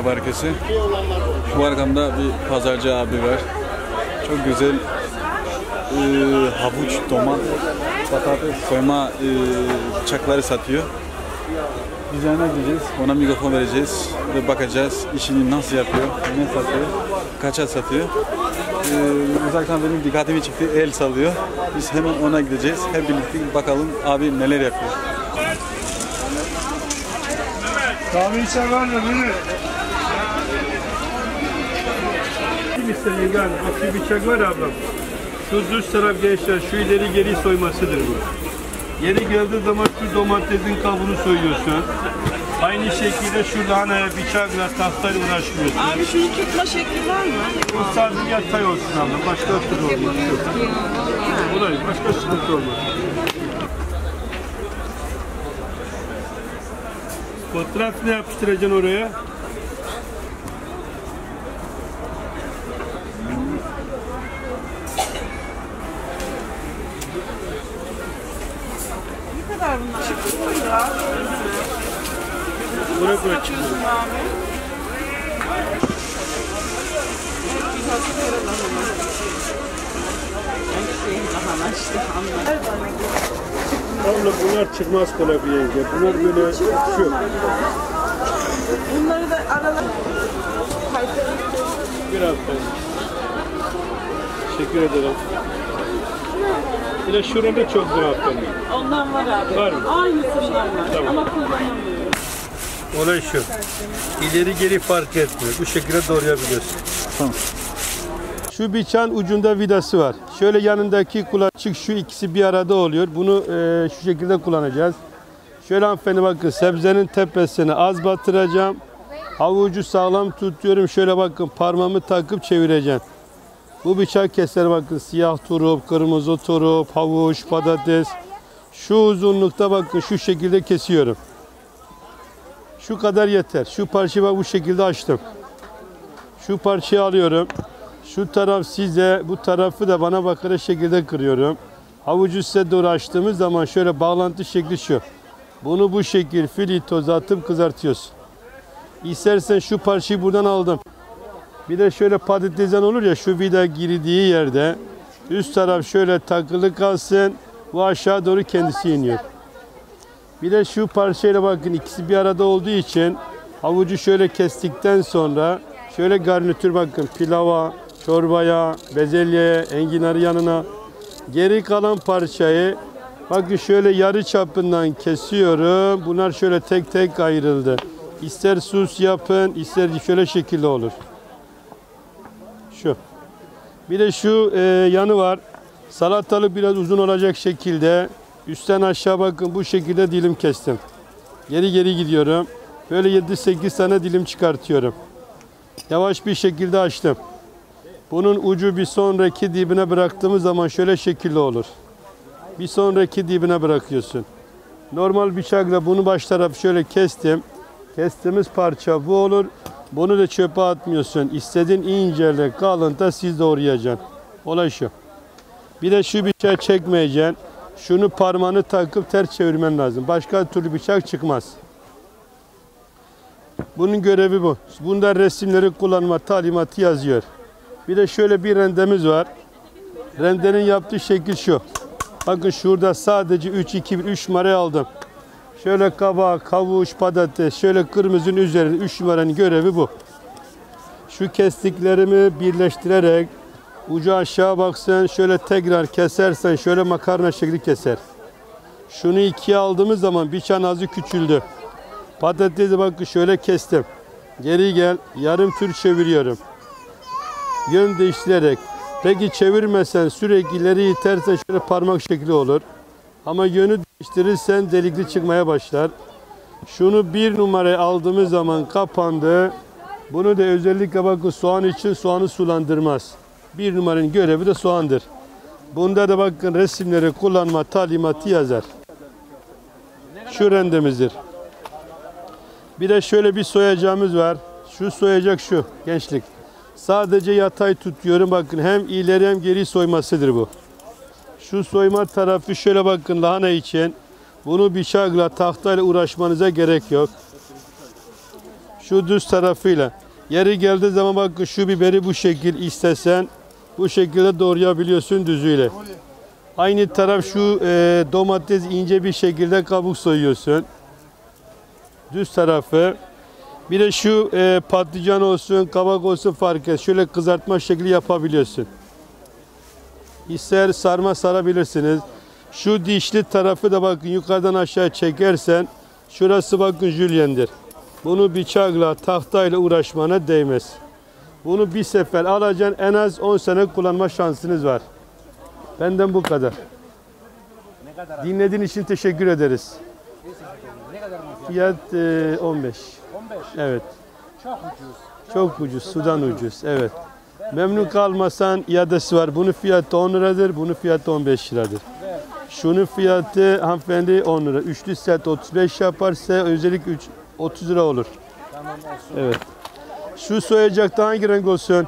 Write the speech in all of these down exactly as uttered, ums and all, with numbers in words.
merhaba herkese. Şu arkamda bir pazarcı abi var. Çok güzel e, havuç, domates, patates, soyma e, bıçakları satıyor. Biz yana gideceğiz, ona mikrofon vereceğiz ve bakacağız işini nasıl yapıyor, ne satıyor, kaça satıyor. Ee, uzaktan benim dikkatimi çıktı, el sallıyor. Biz hemen ona gideceğiz, hep birlikte bakalım abi neler yapıyor. Kahve içer var mı? Kim istediğin galiba? Bak bir bıçak var ablam. Şu düz taraf gençler, şu ileri geri soymasıdır bu. Yeri geldiği zaman şu domatesin kabuğunu soyuyorsun. Aynı şekilde şu lahanaya bıçakla tahtayla uğraşmıyorsun. Abi şunu tutma şekli var mı? Bu sadece yatay olsun abla. Başka türlü olmaz. Olay, başka sıkıntı olmaz. Fotoğraf ne yapıştıracaksın oraya? Ne kadar bunlar? Çıktı ya. Buraya buraya çıktı. Abla bunlar çıkmaz kolay bir yenge. Bunlar böyle şu. Bunları da aralar. Bir hafta. Teşekkür ederim. Bir de şurada çok güzel hafta. Ondan var abi. Var mı? Aynısından var. Tamam. Ama kullanamıyorum. Olay şu. İleri geri fark etmiyor. Bu şekilde doğrayabiliyorsun. Tamam. Şu bıçağın ucunda vidası var. Şöyle yanındaki kulakçık şu ikisi bir arada oluyor. Bunu e, şu şekilde kullanacağız. Şöyle hanımefendi bakın sebzenin tepesine az batıracağım. Havucu sağlam tutuyorum. Şöyle bakın parmağımı takıp çevireceğim. Bu bıçak keser bakın siyah turp, kırmızı turp, havuç, patates. Şu uzunlukta bakın şu şekilde kesiyorum. Şu kadar yeter. Şu parçayı bak bu şekilde açtım. Şu parçayı alıyorum. Şu taraf size, bu tarafı da bana bakarak şekilde kırıyorum. Havucu size doğru açtığımız zaman şöyle bağlantı şekli şu. Bunu bu şekil filitoza atıp kızartıyorsun. İstersen şu parçayı buradan aldım. Bir de şöyle patatesten olur ya şu vida girdiği yerde üst taraf şöyle takılı kalsın. Bu aşağı doğru kendisi iniyor. Bir de şu parçayla bakın ikisi bir arada olduğu için havucu şöyle kestikten sonra şöyle garnitür bakın pilava, çorbaya, bezelyeye, enginarı yanına. Geri kalan parçayı bakın şöyle yarı çapından kesiyorum. Bunlar şöyle tek tek ayrıldı. İster sus yapın, ister şöyle şekilde olur. Şu. Bir de şu e, yanı var. Salatalık biraz uzun olacak şekilde. Üstten aşağı bakın bu şekilde dilim kestim. Geri geri gidiyorum. Böyle yedi sekiz tane dilim çıkartıyorum. Yavaş bir şekilde açtım. Bunun ucu bir sonraki dibine bıraktığımız zaman şöyle şekilde olur. Bir sonraki dibine bırakıyorsun. Normal bıçakla bunu baş tarafı şöyle kestim. Kestiğimiz parça bu olur. Bunu da çöpe atmıyorsun. İstediğin inceyle kalınta siz doğrayacaksın. Olay şu. Bir de şu bıçağı çekmeyeceksin. Şunu parmağını takıp ters çevirmen lazım. Başka türlü bıçak çıkmaz. Bunun görevi bu. Bunda resimleri kullanma talimatı yazıyor. Bir de şöyle bir rendemiz var. Rendenin yaptığı şekil şu. Bakın şurada sadece üç iki üç numarayı aldım. Şöyle kabak, havuç, patates, şöyle kırmızının üzerinde üç numaranın görevi bu. Şu kestiklerimi birleştirerek ucu aşağı baksın, şöyle tekrar kesersen şöyle makarna şekli keser. Şunu ikiye aldığımız zaman bıçağın ağzı küçüldü. Patatesi bakın şöyle kestim. Geri gel, yarım tür çeviriyorum. Yön değiştirerek. Peki çevirmesen sürekli ileri itersen şöyle parmak şekli olur. Ama yönü değiştirirsen delikli çıkmaya başlar. Şunu bir numaraya aldığımız zaman kapandı. Bunu da özellikle bakın soğan için soğanı sulandırmaz. Bir numaranın görevi de soğandır. Bunda da bakın resimleri kullanma talimatı yazar. Şu rendemizdir. Bir de şöyle bir soyacağımız var. Şu soyacak şu gençlik. Sadece yatay tutuyorum bakın hem ileri hem geri soymasıdır bu. Şu soyma tarafı şöyle bakın lahana için. Bunu bıçakla tahtayla uğraşmanıza gerek yok. Şu düz tarafıyla. Yeri geldiği zaman bakın şu biberi bu şekil istesen bu şekilde doğrayabiliyorsun düzüyle. Aynı taraf şu e, domates ince bir şekilde kabuk soyuyorsun. Düz tarafı. Bir de şu e, patlıcan olsun, kabak olsun fark et. Şöyle kızartma şekli yapabiliyorsun. İster sarma sarabilirsiniz. Şu dişli tarafı da bakın yukarıdan aşağı çekersen şurası bakın jülyendir. Bunu bıçakla, tahtayla uğraşmana değmez. Bunu bir sefer alacaksın, en az on sene kullanma şansınız var. Benden bu kadar. Dinlediğin için teşekkür ederiz. Fiyat e, on beş. on beş. Evet. Çok ucuz. Çok ucuz, sudan ucuz. Evet. Memnun kalmasan iadesi var. Bunun fiyatı on liradır, bunun fiyatı on beş liradır. Şunun fiyatı hanımefendi on lira. Üçlü set otuz beş yaparsa özellikle otuz lira olur. Tamam olsun. Evet. Şu soyacakta hangi renk olsun?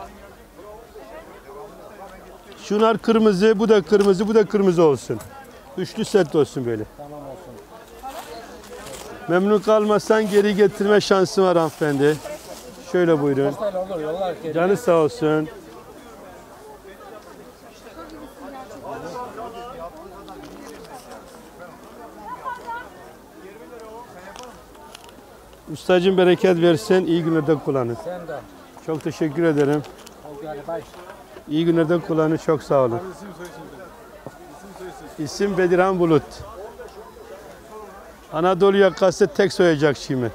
Şunlar kırmızı, bu da kırmızı, bu da kırmızı olsun. Üçlü set olsun böyle. Tamam olsun. Memnun kalmazsan geri getirme şansı var hanımefendi. Şöyle buyurun. Postayla olur yollar ki. Canı sağ olsun. Ustacığım bereket versin. İyi günlerde kullanın. Sen de. Çok teşekkür ederim. Oldu hadi bay. İyi günlerde kullanın. Çok sağ olun. İsim soy isim. İsim Bedirhan Bulut. Anadolu yakası tek soyacak şimdi.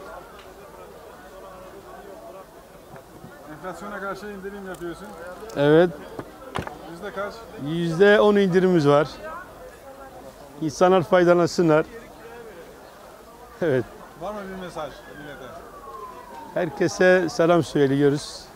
Enflasyona karşı indirim yapıyorsun. Evet. Yüzde kaç? yüzde on indirimimiz var. İnsanlar faydalansınlar. Evet. Var mı bir mesaj millete? Herkese selam söylüyoruz.